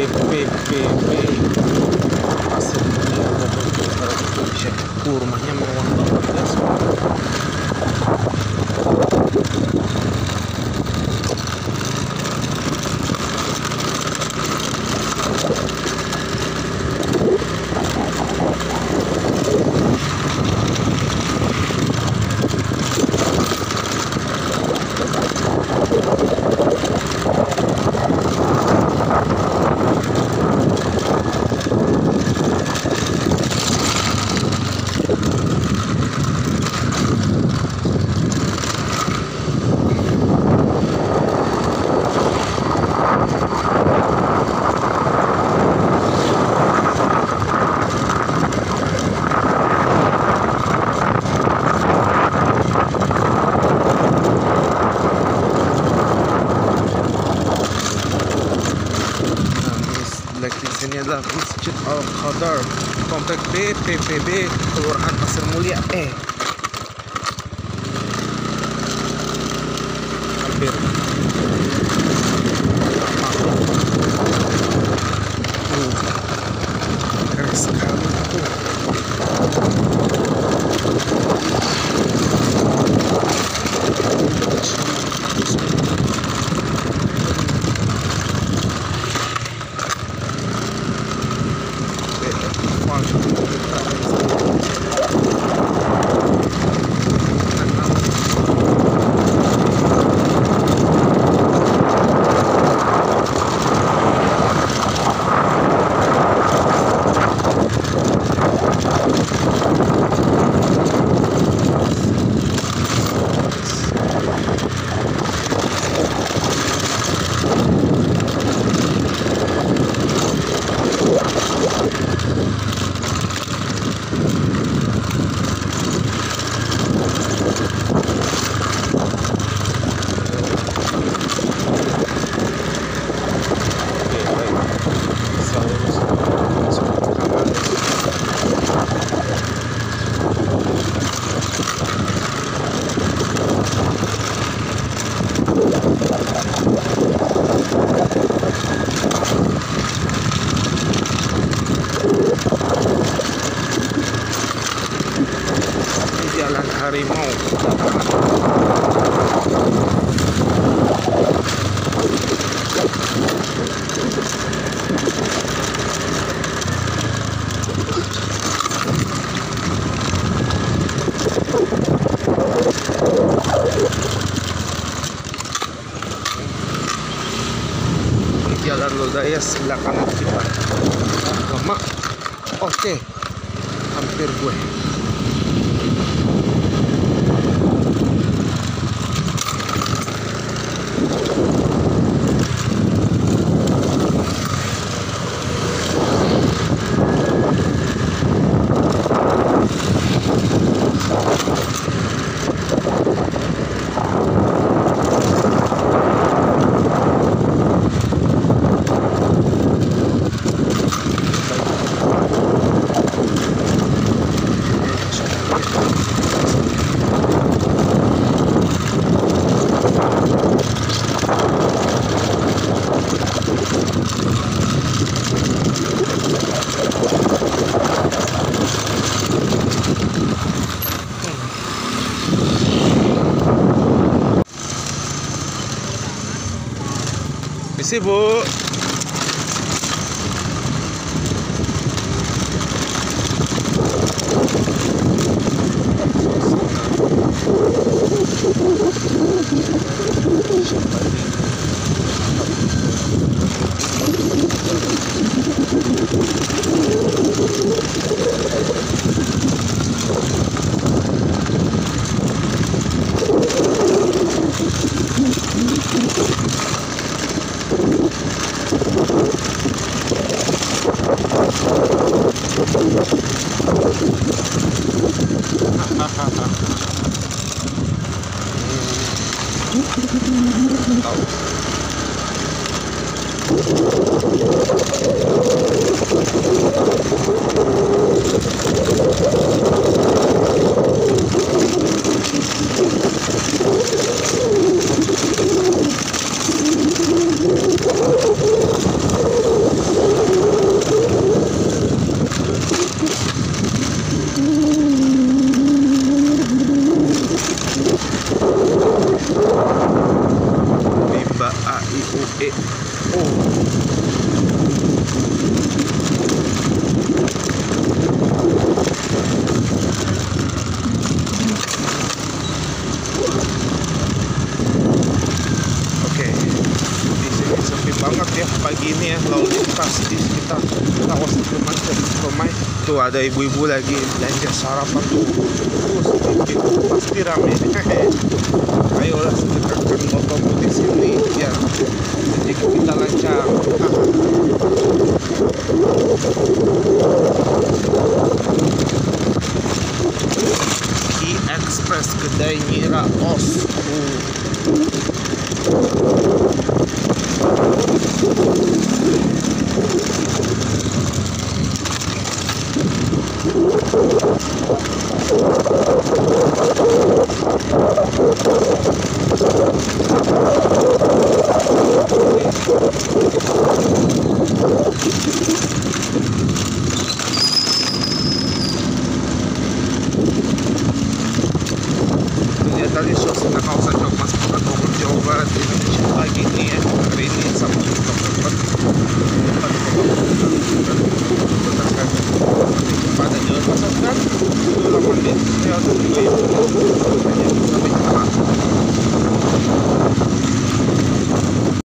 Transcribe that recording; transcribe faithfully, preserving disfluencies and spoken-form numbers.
ppb pasir mulya Indonesia. Uh, rumahnya mewah banget guys. Di sini adalah Masjid Al-Qadar, komplek B P P B, Kelurahan Pasir Mulya. Eh, hampir uh, keren sekali tuh. Jalan harimau. Ini jalan lodaya sebelah kanan kita. Lama. Oke, hampir gue. Misi Bu. ini ya, lalu lintas di sekitar kawasan permai. Tuh ada ibu-ibu lagi belanja sarapan tuh. Tuh sedikit pasti rame. Ayolah sedekahkan motomu di sini biar rezeki kita lancar. Ki Express kedai Nyira Os. Uh. Lihat tadi suasana kawasan